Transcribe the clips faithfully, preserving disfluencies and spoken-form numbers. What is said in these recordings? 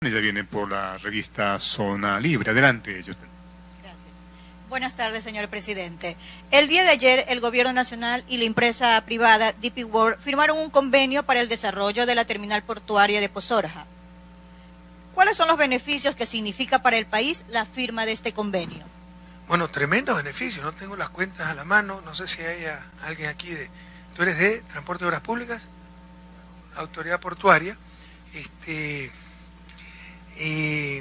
Ella viene por la revista Zona Libre. Adelante, Justin. Gracias. Buenas tardes, señor presidente. El día de ayer, el Gobierno Nacional y la empresa privada D P World firmaron un convenio para el desarrollo de la terminal portuaria de Pozorja. ¿Cuáles son los beneficios que significa para el país la firma de este convenio? Bueno, tremendos beneficios. No tengo las cuentas a la mano. No sé si hay a, alguien aquí de... ¿Tú eres de Transporte de Obras Públicas? Autoridad Portuaria. Este... Y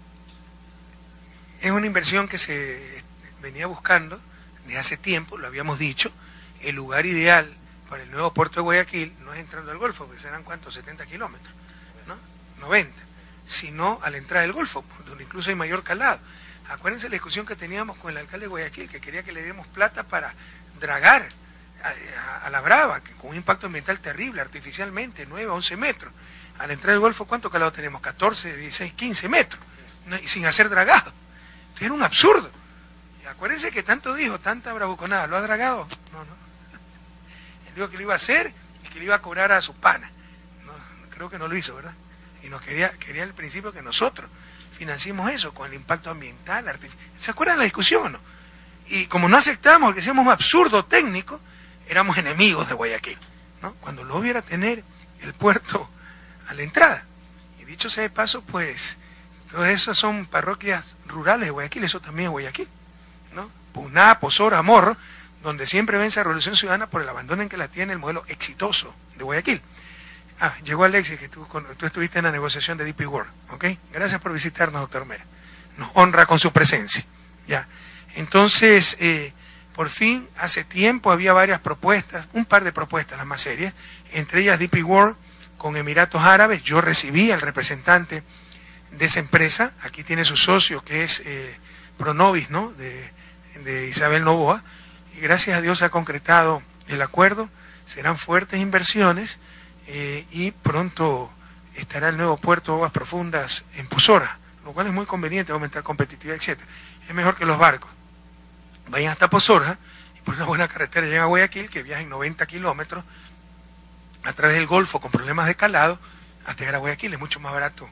es una inversión que se venía buscando desde hace tiempo, lo habíamos dicho. El lugar ideal para el nuevo puerto de Guayaquil no es entrando al Golfo, porque serán ¿cuántos? setenta kilómetros, ¿no? noventa, sino a la entrada del Golfo, donde incluso hay mayor calado. Acuérdense la discusión que teníamos con el alcalde de Guayaquil, que quería que le diéramos plata para dragar a, a, a la Brava, que con un impacto ambiental terrible, artificialmente, nueve a once metros. A la entrada del Golfo, ¿cuánto calado tenemos? catorce, dieciséis, quince metros, ¿no? Y sin hacer dragado. Entonces era un absurdo. Y acuérdense que tanto dijo, tanta bravuconada, ¿lo ha dragado? No, no. Él dijo que lo iba a hacer y que le iba a cobrar a su pana. No, creo que no lo hizo, ¿verdad? Y nos quería, quería al principio que nosotros financiemos eso con el impacto ambiental, artificial. ¿Se acuerdan la discusión o no? Y como no aceptamos, que decíamos un absurdo técnico, éramos enemigos de Guayaquil, ¿no? Cuando lo hubiera tener el puerto a la entrada. Y dicho sea de paso, pues, todas esas son parroquias rurales de Guayaquil, eso también es Guayaquil, ¿no? Puná, Pozorja, Morro, donde siempre vence la Revolución Ciudadana por el abandono en que la tiene el modelo exitoso de Guayaquil. Ah, llegó Alexis, que tú, tú estuviste en la negociación de D P World, ¿ok? Gracias por visitarnos, doctor Mera. Nos honra con su presencia, ¿ya? Entonces, eh, por fin, hace tiempo había varias propuestas, un par de propuestas, las más serias, entre ellas D P World, con Emiratos Árabes. Yo recibí al representante de esa empresa, aquí tiene su socio que es eh, Pronovis, ¿no? de, de Isabel Novoa, y gracias a Dios se ha concretado el acuerdo, serán fuertes inversiones eh, y pronto estará el nuevo puerto de aguas profundas en Pozorja, lo cual es muy conveniente, va a aumentar competitividad, etcétera. Es mejor que los barcos vayan hasta Pozorja y por una buena carretera lleguen a Guayaquil, que viajen noventa kilómetros a través del Golfo con problemas de calado hasta llegar a Guayaquil. Es mucho más barato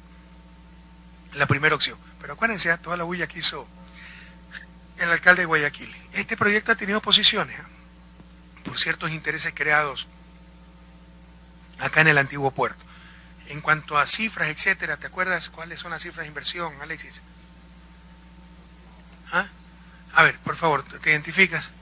la primera opción. Pero acuérdense, toda la bulla que hizo el alcalde de Guayaquil. Este proyecto ha tenido oposiciones ¿eh? por ciertos intereses creados acá en el antiguo puerto. En cuanto a cifras, etcétera, ¿te acuerdas cuáles son las cifras de inversión, Alexis? ¿Ah? A ver, por favor, ¿te identificas?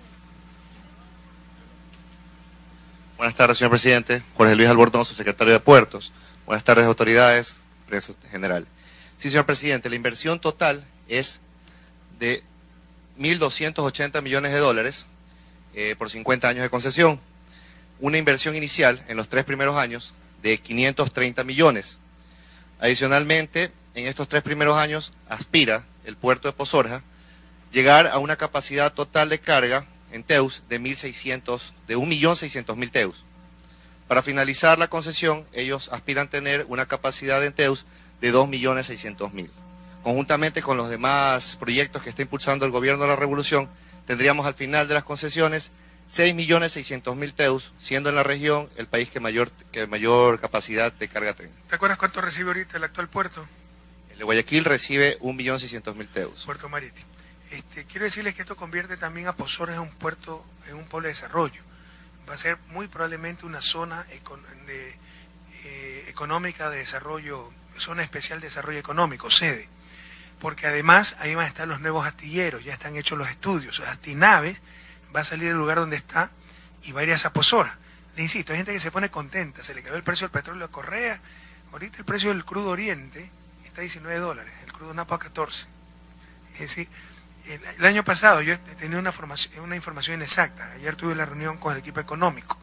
Buenas tardes, señor presidente. Jorge Luis Albornoz, secretario de Puertos. Buenas tardes, autoridades, prensa general. Sí, señor presidente, la inversión total es de mil doscientos ochenta millones de dólares eh, por cincuenta años de concesión. Una inversión inicial en los tres primeros años de quinientos treinta millones. Adicionalmente, en estos tres primeros años aspira el puerto de Pozorja llegar a una capacidad total de carga en Teus de mil seiscientos, de un millón seiscientos mil Teus. Para finalizar la concesión, ellos aspiran tener una capacidad en Teus de dos millones seiscientos mil. Conjuntamente con los demás proyectos que está impulsando el gobierno de la Revolución, tendríamos al final de las concesiones seis millones seiscientos mil Teus, siendo en la región el país que mayor, que mayor capacidad de carga tenga. ¿Te acuerdas cuánto recibe ahorita el actual puerto? El de Guayaquil recibe un millón seiscientos mil Teus. Puerto Marítimo. Este, quiero decirles que esto convierte también a Pozorja en un puerto, en un polo de desarrollo. Va a ser muy probablemente una zona de, eh, económica de desarrollo, zona especial de desarrollo económico, sede. Porque además ahí van a estar los nuevos astilleros, ya están hechos los estudios. Astinaves va a salir del lugar donde está y va a ir a esa Pozorja. Le insisto, hay gente que se pone contenta, se le cayó el precio del petróleo de Correa. Ahorita el precio del crudo Oriente está a diecinueve dólares, el crudo Napo a catorce. Es decir, El, el año pasado yo tenía una, formación, una información inexacta. Ayer tuve la reunión con el equipo económico.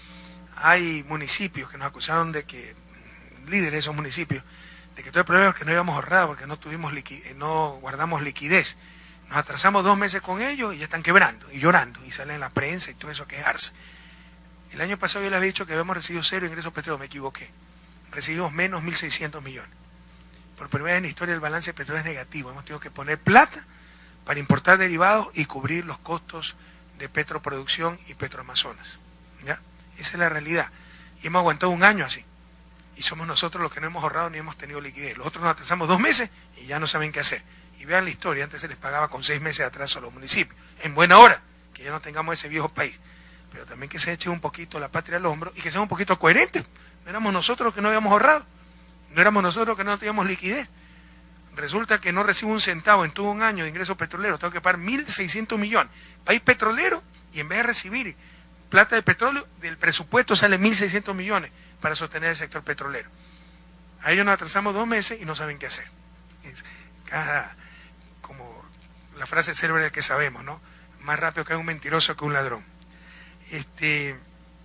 Hay municipios que nos acusaron de que, líderes de esos municipios, de que todo el problema es que no íbamos ahorrado porque no tuvimos liqui, no guardamos liquidez. Nos atrasamos dos meses con ellos y ya están quebrando y llorando y salen en la prensa y todo eso a quejarse. El año pasado yo les había dicho que habíamos recibido cero ingresos petroleros, me equivoqué. Recibimos menos mil seiscientos millones. Por primera vez en la historia el balance petrolero es negativo. Hemos tenido que poner plata para importar derivados y cubrir los costos de Petroproducción y Petroamazonas. ¿Ya? Esa es la realidad. Y hemos aguantado un año así. y somos nosotros los que no hemos ahorrado ni hemos tenido liquidez. Los otros nos atrasamos dos meses y ya no saben qué hacer. Y vean la historia, antes se les pagaba con seis meses de atraso a los municipios, en buena hora, que ya no tengamos ese viejo país. Pero también que se eche un poquito la patria al hombro y que seamos un poquito coherentes. No éramos nosotros los que no habíamos ahorrado, no éramos nosotros los que no teníamos liquidez. Resulta que no recibo un centavo en todo un año de ingresos petroleros, tengo que pagar mil seiscientos millones. País petrolero, y en vez de recibir plata de petróleo, del presupuesto sale mil seiscientos millones para sostener el sector petrolero. A ellos nos atrasamos dos meses y no saben qué hacer. Es cada, como la frase célebre que sabemos, ¿no? Más rápido que un mentiroso que un ladrón. Este,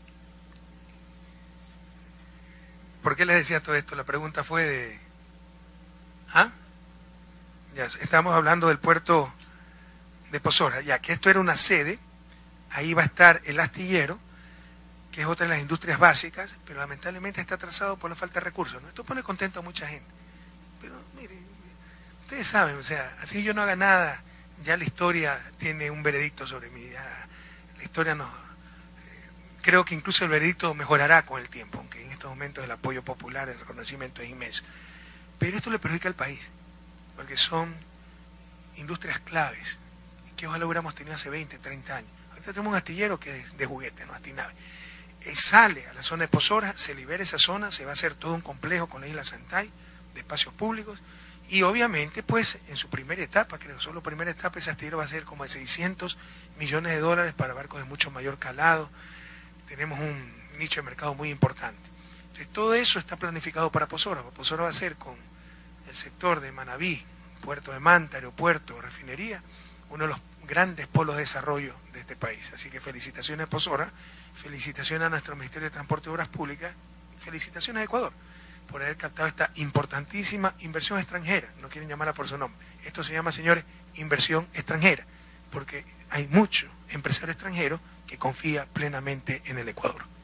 ¿Por qué les decía todo esto? La pregunta fue de... ¿Ah? Ya, estamos hablando del puerto de Posorja, ya que esto era una sede, ahí va a estar el astillero, que es otra de las industrias básicas, pero lamentablemente está atrasado por la falta de recursos, ¿no? Esto pone contento a mucha gente. Pero mire, ustedes saben, o sea, así yo no haga nada, ya la historia tiene un veredicto sobre mí, ya la historia no... Eh, creo que incluso el veredicto mejorará con el tiempo, aunque en estos momentos el apoyo popular, el reconocimiento es inmenso. Pero esto le perjudica al país, porque son industrias claves, que ojalá hubiéramos tenido hace veinte, treinta años. Ahorita tenemos un astillero que es de juguete, no astinave. Eh, sale a la zona de Posorja, se libera esa zona, se va a hacer todo un complejo con la isla Santay, de espacios públicos, y obviamente, pues, en su primera etapa, creo, solo primera etapa, ese astillero va a ser como de seiscientos millones de dólares para barcos de mucho mayor calado. Tenemos un nicho de mercado muy importante. Entonces, todo eso está planificado para Posorja. Posorja va a ser con el sector de Manabí, puerto de Manta, aeropuerto, refinería, uno de los grandes polos de desarrollo de este país. Así que felicitaciones a Posorja, felicitaciones a nuestro Ministerio de Transporte y Obras Públicas, felicitaciones a Ecuador por haber captado esta importantísima inversión extranjera. No quieren llamarla por su nombre. Esto se llama, señores, inversión extranjera, porque hay mucho empresario extranjero que confía plenamente en el Ecuador.